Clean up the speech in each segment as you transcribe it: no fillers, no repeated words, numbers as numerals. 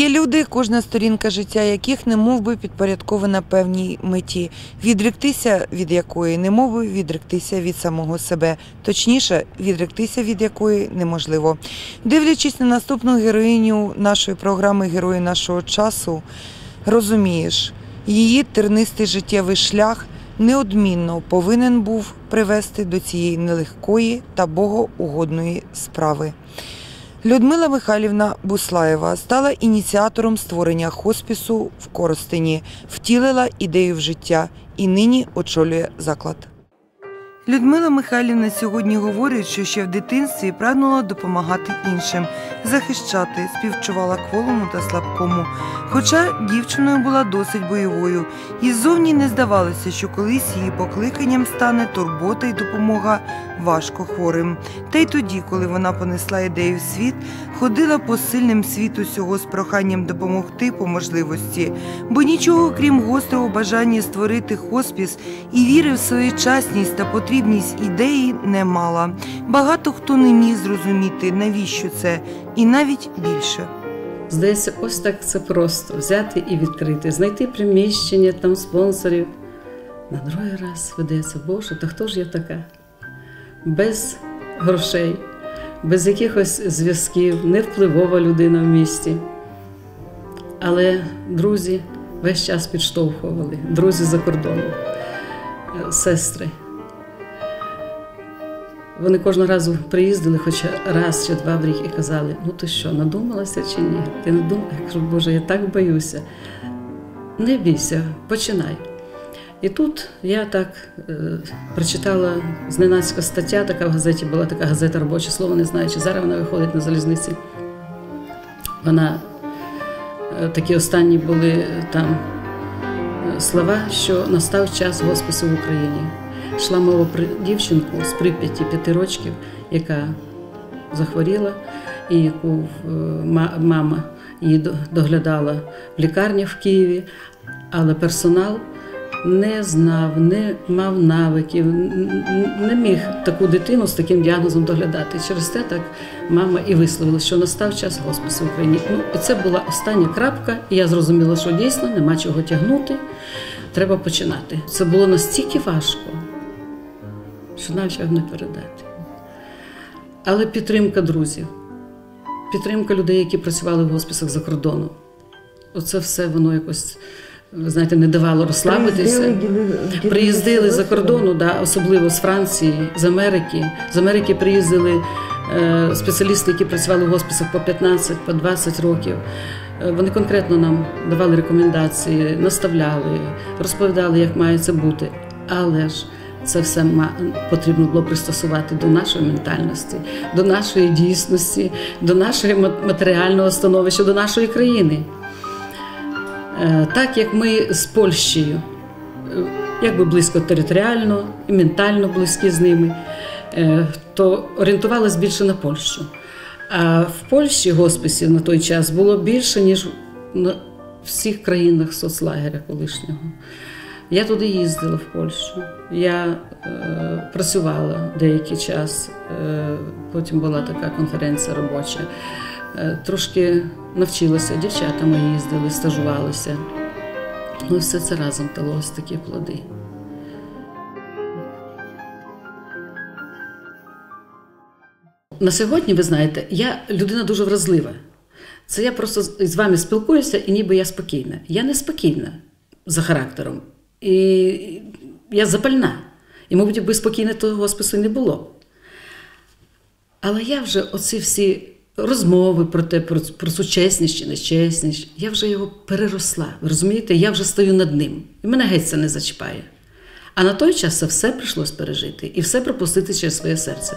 Є люди, кожна сторінка життя яких немов би підпорядкована певній меті, відректися від якої немов би відректися від самого себе, точніше, відректися від якої неможливо. Дивлячись на наступну героїню нашої програми «Герої нашого часу», розумієш, її тернистий життєвий шлях неодмінно повинен був привести до цієї нелегкої та богоугодної справи. Людмила Михайлівна Буслаєва стала ініціатором створення хоспісу в Коростені, втілила ідею в життя і нині очолює заклад. Людмила Михайлівна сьогодні говорить, що ще в дитинстві прагнула допомагати іншим, захищати, співчувала кволому та слабкому. Хоча дівчиною була досить бойовою, і ззовні не здавалося, що колись її покликанням стане турбота й допомога важкохворим. Та й тоді, коли вона понесла ідею в світ, ходила по сильним світу сього з проханням допомогти по можливості, бо нічого, крім гострого бажання створити хоспіс і віри в своєчасність та потрібність ідеї, не мала. Багато хто не міг зрозуміти, навіщо це, і навіть більше. Здається, ось так це просто – взяти і відкрити, знайти приміщення, там спонсорів. На другий раз ведеться, Боже, та хто ж я така? Без грошей, без якихось зв'язків, невпливова людина в місті. Але друзі весь час підштовхували, друзі за кордоном, сестри. Вони кожного разу приїздили, хоч раз чи два в рік, і казали: ну ти що, надумалася чи ні? Ти не думала? Я кажу: Боже, я так боюся. Не бійся, починай. І тут я так прочитала зненацька стаття, така в газеті була, така газета «Робоче слово», не знаю, чи зараз вона виходить на залізниці. Вона, такі останні були там слова, що настав час хоспису в Україні. Йшла мова про дівчинку з Прип'яті 5 років, яка захворіла, і яку мама її доглядала в лікарні в Києві, але персонал не знав, не мав навиків, не міг таку дитину з таким діагнозом доглядати. Через те так мама і висловила, що настав час хоспису в Україні. І це була остання крапка, і я зрозуміла, що дійсно нема чого тягнути, треба починати. Це було настільки важко, що навіть не передати. Але підтримка друзів, підтримка людей, які працювали в хосписах за кордону. Оце все воно якось, ви знаєте, не давало розслабитися. Приїздили за кордону, да, особливо з Франції, з Америки. З Америки приїздили спеціалісти, які працювали в хосписах по 15, по 20 років. Вони конкретно нам давали рекомендації, наставляли, розповідали, як має це бути. Але ж це все потрібно було пристосувати до нашої ментальності, до нашої дійсності, до нашого матеріального становища, до нашої країни. Так як ми з Польщею, якби близько територіально і ментально близькі з ними, то орієнтувалися більше на Польщу. А в Польщі хосписів на той час було більше, ніж на всіх країнах соцлагеря колишнього. Я туди їздила, в Польщу, я працювала деякий час, потім була така конференція робоча. Трошки навчилася, дівчата мої їздили, стажувалися. Ну, все це разом дало ось такі плоди. На сьогодні, ви знаєте, я людина дуже вразлива. Це я просто з вами спілкуюся, і ніби я спокійна. Я не спокійна за характером. І я запальна. І, мабуть, якби спокійне, того хоспису не було. Але я вже оці всі розмови про те, про сучесність чи нечесність, я вже його переросла. Ви розумієте? Я вже стою над ним. І мене геть це не зачіпає. А на той час це все прийшлось пережити. І все пропустити через своє серце.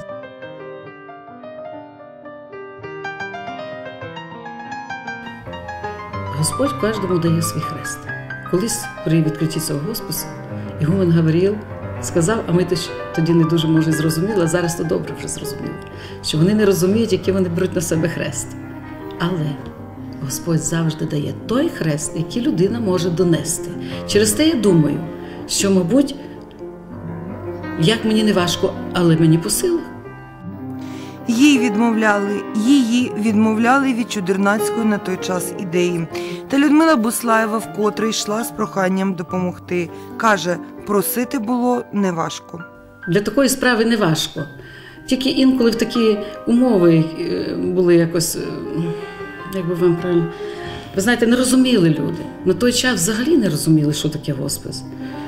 Господь кожному дає свій хрест. Колись при відкритті цього хоспису ігумен Гавриїл сказав, а ми тоді не дуже, може, зрозуміли, а зараз то добре вже зрозуміли, що вони не розуміють, який вони беруть на себе хрест. Але Господь завжди дає той хрест, який людина може донести. Через те я думаю, що, мабуть, як мені не важко, але мені по силах. Її відмовляли від чудернацької на той час ідеї. Та Людмила Буслаєва вкотре йшла з проханням допомогти. Каже, просити було неважко. Для такої справи не важко. Тільки інколи в такі умови були якось, як би вам правильно, ви знаєте, не розуміли люди. На той час взагалі не розуміли, що таке госпіс.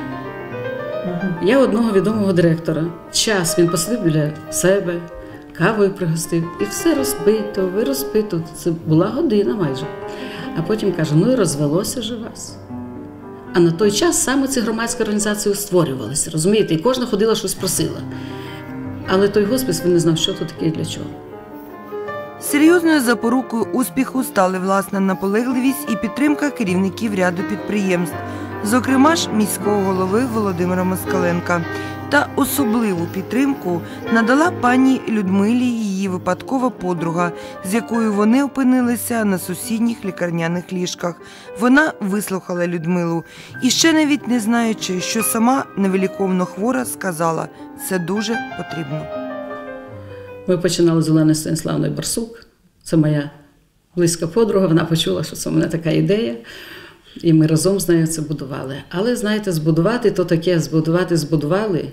Я одного відомого директора. Час він посадив біля себе, кавою пригостив, і все розпитував. Це була година майже. А потім каже, ну і розвелося же вас. А на той час саме ці громадські організації створювалися, розумієте? І кожна ходила, щось просила. Але той госпіс, він не знав, що то таке і для чого. Серйозною запорукою успіху стали власна наполегливість і підтримка керівників ряду підприємств, зокрема ж міського голови Володимира Москаленка. Та особливу підтримку надала пані Людмилі її випадкова подруга, з якою вони опинилися на сусідніх лікарняних ліжках. Вона вислухала Людмилу і ще навіть не знаючи, що сама невиліковно хвора, сказала – це дуже потрібно. Ми починали з Олени Станіславною Барсук. Це моя близька подруга. Вона почула, що це в мене така ідея. І ми разом з нею це будували. Але, знаєте, збудувати то таке, збудували.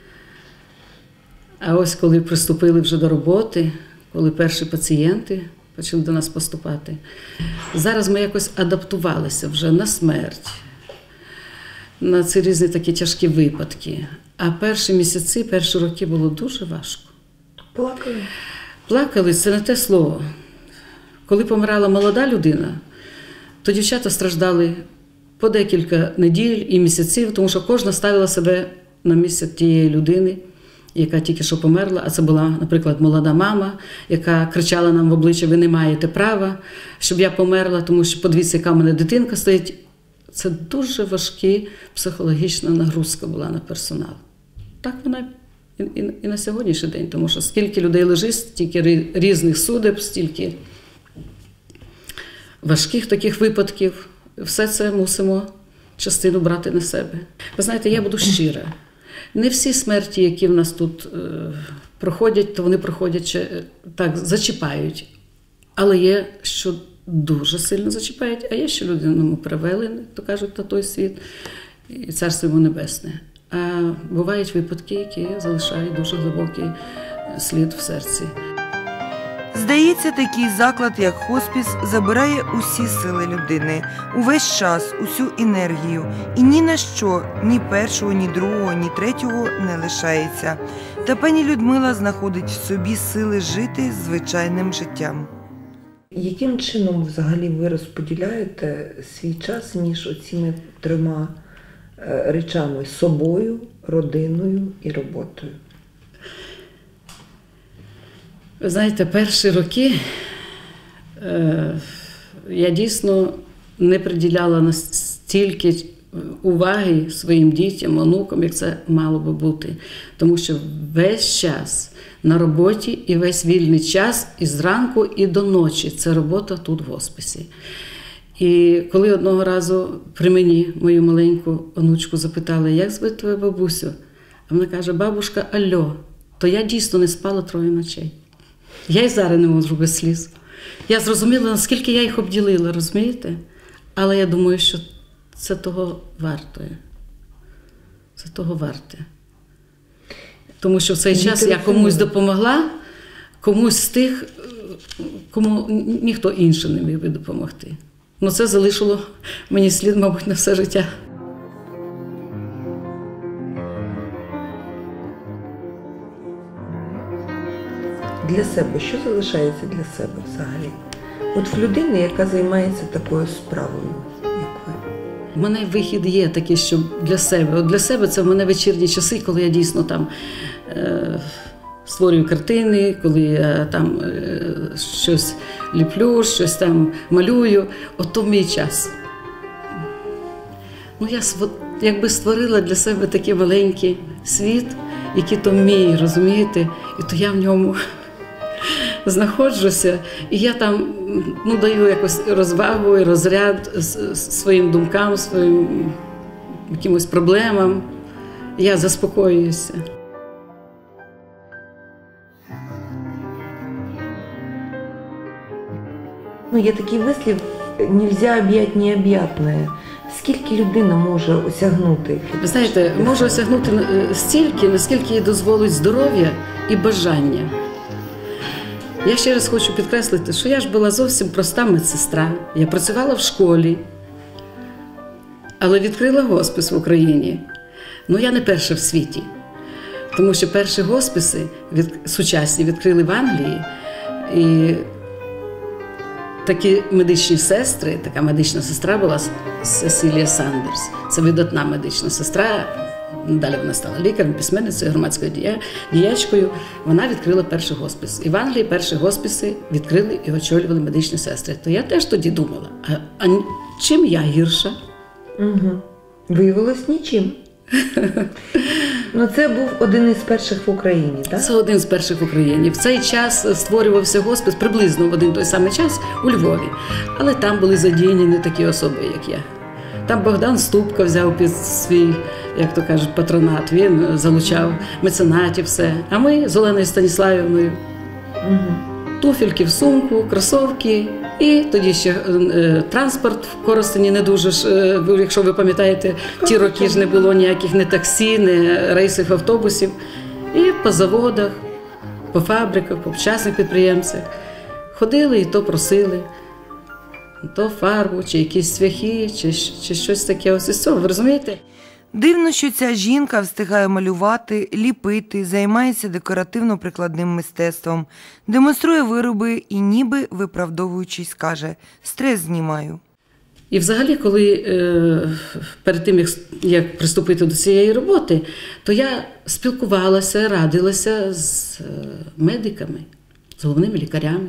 А ось коли приступили вже до роботи, коли перші пацієнти почали до нас поступати, зараз ми якось адаптувалися вже на смерть, на ці різні такі тяжкі випадки. А перші місяці, перші роки було дуже важко. Плакали? Плакали – це не те слово. Коли помирала молода людина, то дівчата страждали по декілька неділь і місяців, тому що кожна ставила себе на місце тієї людини, яка тільки що померла. А це була, наприклад, молода мама, яка кричала нам в обличчя: ви не маєте права, щоб я померла, тому що подивіться, яка в мене дитинка стоїть. Це дуже важка психологічна нагрузка була на персонал. Так вона і на сьогоднішній день, тому що скільки людей лежить, стільки різних судеб, стільки важких таких випадків, все це мусимо частину брати на себе. Ви знаєте, я буду щира. Не всі смерті, які в нас тут проходять, то вони проходять так, зачіпають. Але є, що дуже сильно зачіпають, а є, що людину привели, то кажуть, на той світ, і царство йому небесне. А бувають випадки, які залишають дуже глибокий слід в серці. Здається, такий заклад, як хоспіс, забирає усі сили людини, увесь час, усю енергію. І ні на що, ні першого, ні другого, ні третього не лишається. Та пані Людмила знаходить в собі сили жити звичайним життям. Яким чином взагалі ви розподіляєте свій час між оціми трьома речами – собою, родиною і роботою? Ви знаєте, перші роки я дійсно не приділяла настільки уваги своїм дітям, онукам, як це мало би бути. Тому що весь час на роботі і весь вільний час і зранку, і до ночі – це робота тут в госпісі. І коли одного разу при мені мою маленьку онучку запитали: як звати твою бабусю? А вона каже: бабушка, алло, то я дійсно не спала 3 ночей. Я й зараз не можу без сліз. Я зрозуміла, наскільки я їх обділила, розумієте? Але я думаю, що це того вартує. Це того варте. Тому що в цей час я комусь допомогла, комусь з тих, кому ніхто інший не міг би допомогти. Ну це залишило мені слід, мабуть, на все життя. Для себе, що залишається для себе взагалі? От в людини, яка займається такою справою, як ви. У мене вихід є такий, що для себе. От для себе це в мене вечірні часи, коли я дійсно там створюю картини, коли я там щось ліплю, щось там малюю. Ото мій час. Ну, я якби створила для себе такий маленький світ, який то мій, розумієте? І то я в ньому знаходжуся, і я там даю якось розвагу і розряд своїм думкам, своїм якимось проблемам. Я заспокоююся. Ну, є такий вислів «нельзя об'ять необ'ятне». Скільки людина може осягнути? Ви знаєте, може осягнути стільки, наскільки їй дозволить здоров'я і бажання. Я ще раз хочу підкреслити, що я ж була зовсім проста медсестра. Я працювала в школі, але відкрила госпіс в Україні. Ну, я не перша в світі, тому що перші госпіси сучасні відкрили в Англії. І такі медичні сестри, така медична сестра була Сесілія Сандерс. Це видатна медична сестра. Далі вона стала лікарем, письменницею, громадською діячкою. Вона відкрила перший госпіс. І в Англії перші госпіси відкрили і очолювали медичні сестри. То я теж тоді думала, а чим я гірша? Угу. Виявилось нічим. Ну, це був один із перших в Україні, так? Це один з перших в Україні. В цей час створювався госпіс приблизно в один той самий час у Львові. Але там були задіяні не такі особи, як я. Там Богдан Ступка взяв під свій, як то кажуть, патронат. Він залучав меценатів, все. А ми з Оленою Станіславівною туфельки в сумку, кросовки. І тоді ще транспорт в Коростені не дуже ж, якщо ви пам'ятаєте, ті роки ж не було ніяких ні таксі, ні рейсів автобусів. І по заводах, по фабриках, по частних підприємцях ходили і то просили. То фарбу, чи якісь цвяхи, чи щось таке. Ось із цього, ви розумієте? Дивно, що ця жінка встигає малювати, ліпити, займається декоративно-прикладним мистецтвом, демонструє вироби і ніби виправдовуючись каже «стрес знімаю». І взагалі, коли перед тим, як приступити до цієї роботи, то я спілкувалася, радилася з медиками, з головними лікарями.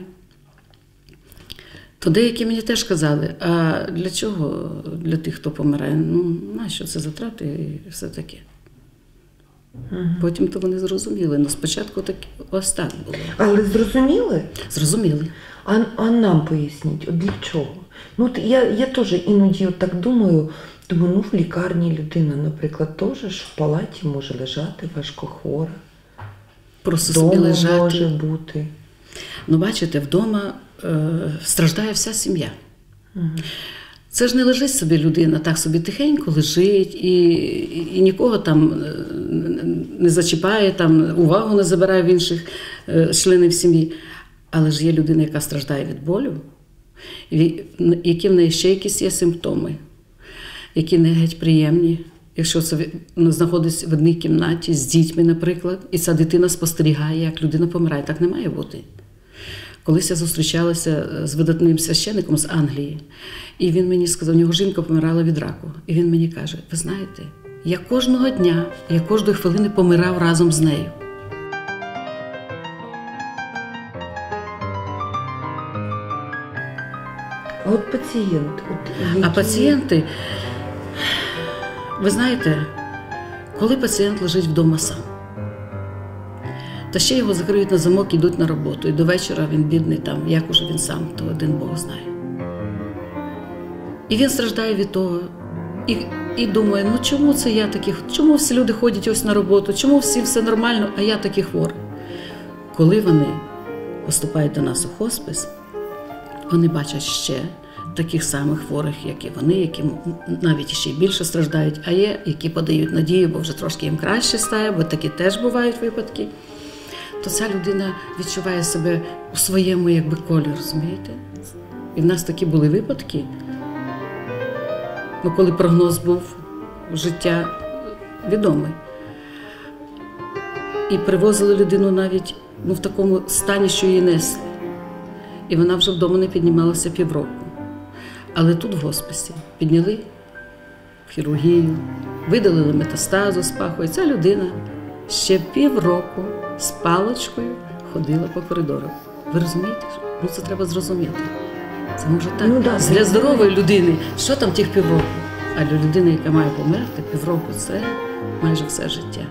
То деякі мені теж казали, а для чого для тих, хто помирає? Ну, нащо це затрати і все таке. Потім то вони зрозуміли. Ну, спочатку ось так було. Але зрозуміли? Зрозуміли. А нам поясніть, от для чого? Ну, от я теж іноді от так думаю, ну, в лікарні людина, наприклад, теж ж в палаті може лежати важкохвора. Просто собі лежати. Може бути. Ну, бачите, вдома страждає вся сім'я. Це ж не лежить собі людина, так собі тихенько лежить і нікого там не зачіпає, там увагу не забирає в інших членів сім'ї. Але ж є людина, яка страждає від болю, які в неї ще якісь є симптоми, які не геть приємні. Якщо це знаходиться в одній кімнаті з дітьми, наприклад, і ця дитина спостерігає, як людина помирає, так не має бути. Колись я зустрічалася з видатним священником з Англії, і він мені сказав, у нього жінка помирала від раку. І він мені каже, ви знаєте, я кожного дня, я кожної хвилини помирав разом з нею. А от пацієнти? А пацієнти, ви знаєте, коли пацієнт лежить вдома сам, та ще його закриють на замок і йдуть на роботу. І до вечора він бідний там, як уже він сам, то один Бог знає. І він страждає від того. І думає, ну чому це я такий, чому всі люди ходять ось на роботу, чому всі все нормально, а я такий хворий. Коли вони поступають до нас у хоспис, вони бачать ще таких самих хворих, як і вони, які навіть ще й більше страждають, а є, які подають надію, бо вже трошки їм краще стає, бо такі теж бувають випадки. То ця людина відчуває себе у своєму якби колі, розумієте? І в нас такі були випадки, ну, коли прогноз був життя відомий. І привозили людину навіть в такому стані, що її несли. І вона вже вдома не піднімалася півроку. Але тут в госпісі підняли в хірургію, видалили метастазу з паху. І ця людина ще півроку з паличкою ходила по коридору. Ви розумієте? Ну це треба зрозуміти. Це може так. Ну, да, для здорової людини, що там тих півроку? А для людини, яка має померти, півроку – це майже все життя.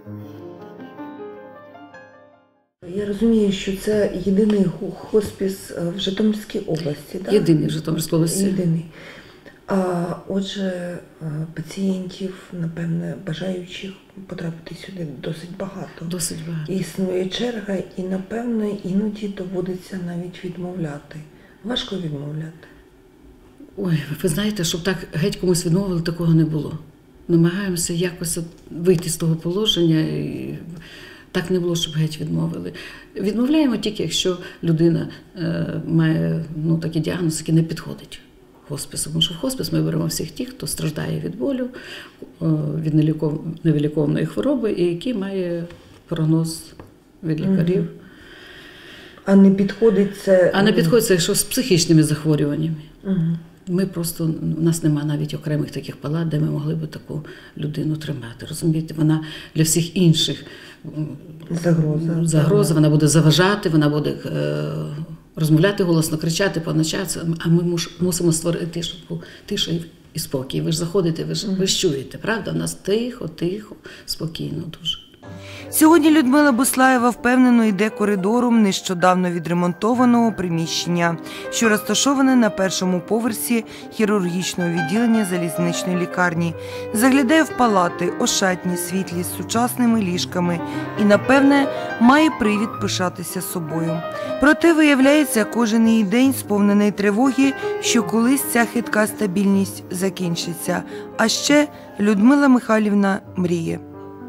Я розумію, що це єдиний хоспіс в Житомирській області, так? Єдиний в Житомирській області. Єдиний. А отже, пацієнтів, напевне, бажаючих потрапити сюди досить багато. Досить багато. Існує черга і, напевне, іноді доводиться навіть відмовляти Важко відмовляти. Ой, ви знаєте, щоб так геть комусь відмовили, такого не було. Намагаємося якось вийти з того положення, і так не було, щоб геть відмовили. Відмовляємо тільки, якщо людина має такий діагноз, який не підходить хоспису. Тому що в хоспис ми беремо всіх тих, хто страждає від болю, від невиліковної хвороби і який має прогноз від лікарів. А не підходить це... А не підходить це, якщо з психічними захворюваннями. Угу. Ми просто, у нас немає навіть окремих таких палат, де ми могли б таку людину тримати. Розумієте, вона для всіх інших загроза, вона буде заважати, вона буде розмовляти голосно, кричати, поначатися, а ми мусимо створити тишу і спокій. Ви ж заходите, ви ж чуєте, правда? У нас тихо, спокійно дуже. Сьогодні Людмила Буслаєва впевнено йде коридором нещодавно відремонтованого приміщення, що розташоване на першому поверсі хірургічного відділення залізничної лікарні. Заглядає в палати, ошатні, світлі, з сучасними ліжками і, напевне, має привід пишатися собою. Проте, виявляється, кожен її день сповнений тривоги, що колись ця хитка стабільність закінчиться. А ще Людмила Михайлівна мріє.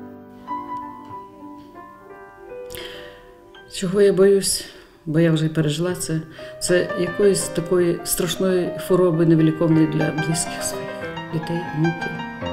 Чого я боюсь, бо я вже й пережила це, це якоїсь такої страшної хвороби невиліковної для близьких своїх дітей, внуків.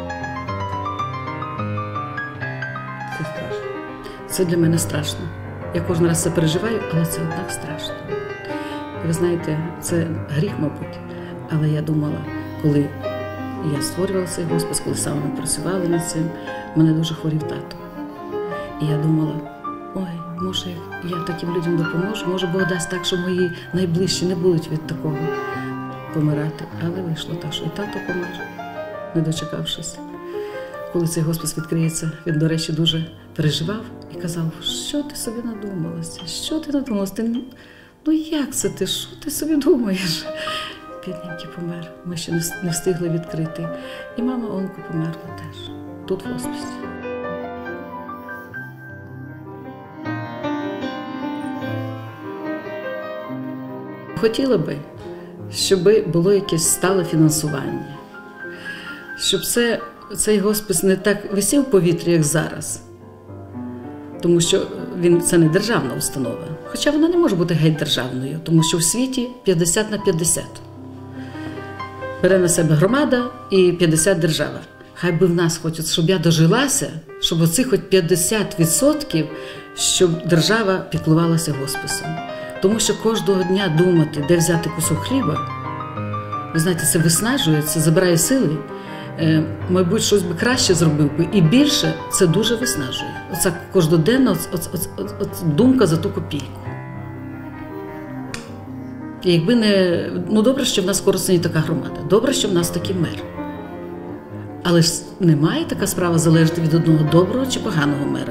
Це страшно. Це для мене страшно. Я кожен раз це переживаю, але це так страшно. Ви знаєте, це гріх, мабуть, але я думала, коли я створювала цей госпіталь, коли саме ми працювали над цим, мене дуже хворів тато. І я думала, ой, може, я таким людям допоможу, може, Бог дасть так, що мої найближчі не будуть від такого помирати. Але вийшло так, що і тато помер, не дочекавшись. Коли цей госпіталь відкриється, він, до речі, дуже переживав і казав, що ти собі надумалася, що ти надумалася, ну як це ти, що ти собі думаєш? Бідненький помер, ми ще не встигли відкрити. І мама онко померла теж, тут в госпіталі. Хотіла би, щоб було якесь стале фінансування, щоб цей госпіталь не так висів в повітрі, як зараз. Тому що це не державна установа. Хоча вона не може бути геть державною, тому що в світі 50/50. Бере на себе громада і 50 держава. Хай би в нас, щоб я дожилася, щоб оцих хоч 50%, щоб держава піклувалася госпісом. Тому що кожного дня думати, де взяти кусок хліба, ви знаєте, це виснажує, це забирає сили. Мабуть, щось би краще зробив би, і більше це дуже виснажує. Оця кожноденна думка за ту копійку. І якби не... добре, що в нас в Коростені така громада, добре, що в нас такий мер. Але ж не має така справа залежати від одного доброго чи поганого мера.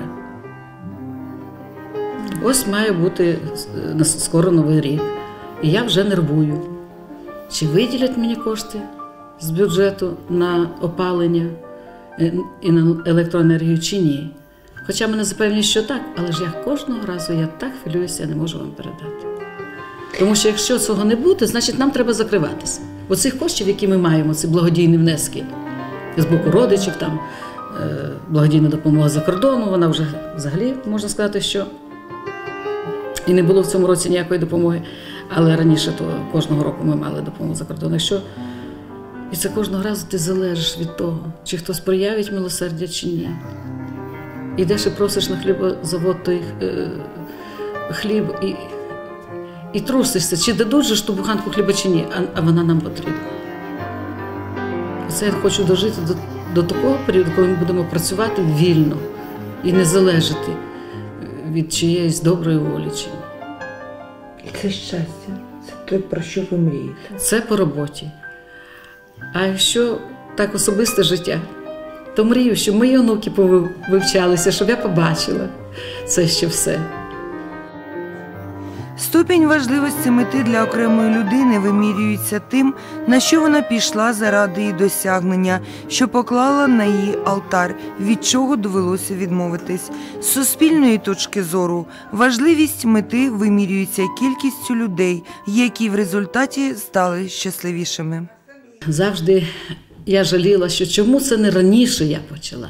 Ось має бути скоро Новий рік, і я вже нервую. Чи виділять мені кошти з бюджету на опалення і на електроенергію, чи ні? Хоча мене запевнюють, що так, але ж я кожного разу так хвилююся, я не можу вам передати. Тому що якщо цього не буде, значить нам треба закриватися. Оцих коштів, які ми маємо, ці благодійні внески з боку родичів, там, благодійна допомога за кордону, вона вже взагалі, можна сказати, що і не було в цьому році ніякої допомоги, але раніше то кожного року ми мали допомогу за кордону. І це кожного разу ти залежиш від того, чи хтось проявить милосердя, чи ні. Ідеш і просиш на хлібозавод той хліб і трусишся, чи дадуть же ж ту буханку хліба, чи ні, а вона нам потрібна. Це я хочу дожити до такого періоду, коли ми будемо працювати вільно і не залежати від чиєїсь доброї волі. І це щастя, це те, про що ви мрієте. Це по роботі. А якщо так особисте життя, то мрію, щоб мої онуки вивчалися, щоб я побачила це ще все. Ступінь важливості мети для окремої людини вимірюється тим, на що вона пішла заради її досягнення, що поклала на її алтар, від чого довелося відмовитись. З суспільної точки зору важливість мети вимірюється кількістю людей, які в результаті стали щасливішими. Завжди я жаліла, що чому це не раніше я почала.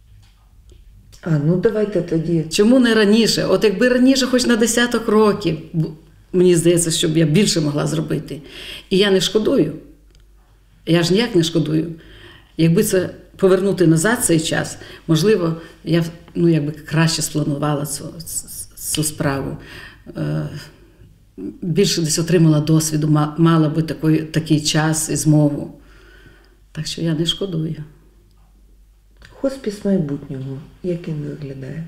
Ну давайте тоді. Чому не раніше? От якби раніше, хоч на 10 років, мені здається, щоб я більше могла зробити. І я не шкодую. Я ж ніяк не шкодую. Якби це повернути назад цей час, можливо, я якби краще спланувала цю справу. Більше десь отримала досвіду, мала би такий час і змогу. Так що я не шкодую. Хоспіс майбутнього, як він виглядає?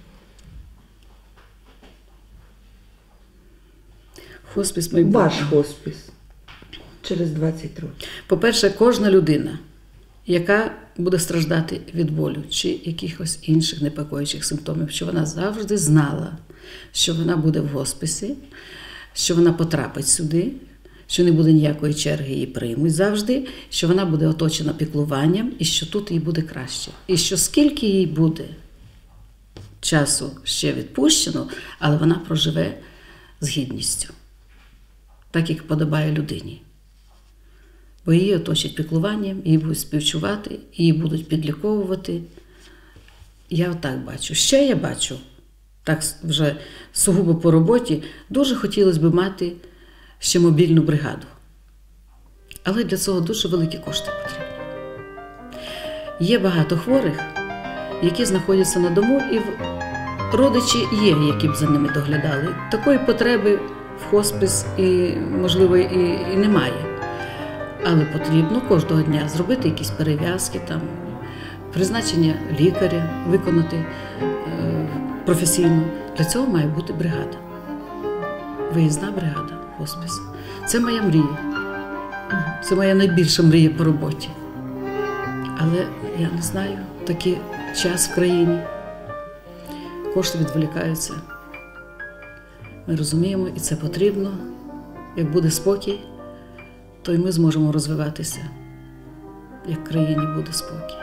Хоспіс майбутнього. Ваш хоспіс через 20 років. По-перше, кожна людина, яка буде страждати від болю чи якихось інших непокоючих симптомів, що вона завжди знала, що вона буде в хосписі, що вона потрапить сюди, що не буде ніякої черги, її приймуть завжди, що вона буде оточена піклуванням і що тут їй буде краще. І що скільки їй буде часу ще відпущено, але вона проживе з гідністю, так як подобає людині. Бо її оточать піклуванням, її будуть співчувати, її будуть підліковувати. Я отак бачу. Ще я бачу, так вже сугубо по роботі, дуже хотілося б мати ще мобільну бригаду. Але для цього дуже великі кошти потрібні. Є багато хворих, які знаходяться на дому, і родичі є, які б за ними доглядали. Такої потреби в хоспис, можливо, і немає. Але потрібно кожного дня зробити якісь перев'язки, призначення лікаря, виконати професійно. Для цього має бути бригада. Виїзна бригада хоспису. Це моя мрія. Це моя найбільша мрія по роботі. Але я не знаю, такий час в країні. Кошти відволікаються. Ми розуміємо, і це потрібно. Як буде спокій, то й ми зможемо розвиватися, як в країні буде спокій.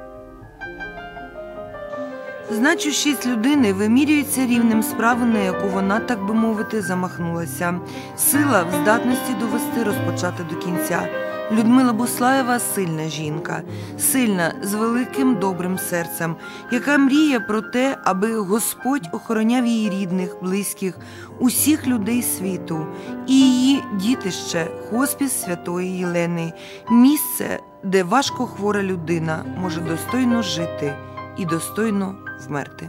Значущість людини вимірюється рівнем справи, на яку вона, так би мовити, замахнулася. Сила в здатності довести розпочати до кінця. Людмила Буслаєва – сильна жінка. Сильна, з великим добрим серцем, яка мріє про те, аби Господь охороняв її рідних, близьких, усіх людей світу. І її дітище – хоспіс Святої Єлени. Місце, де важкохвора людина може достойно жити і достойно вмерти.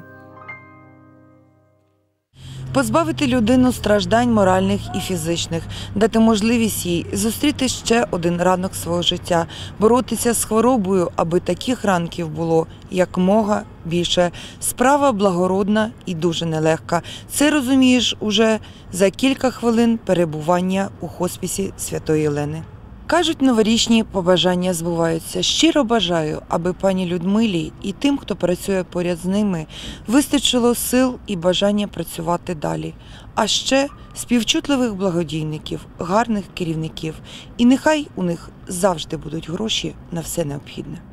Позбавити людину страждань моральних і фізичних, дати можливість їй зустріти ще один ранок свого життя, боротися з хворобою, аби таких ранків було якомога більше. Справа благородна і дуже нелегка. Це розумієш уже за кілька хвилин перебування у хоспісі Святої Єлени. Кажуть, новорічні побажання збуваються. Щиро бажаю, аби пані Людмилі і тим, хто працює поряд з ними, вистачило сил і бажання працювати далі. А ще співчутливих благодійників, гарних керівників. І нехай у них завжди будуть гроші на все необхідне.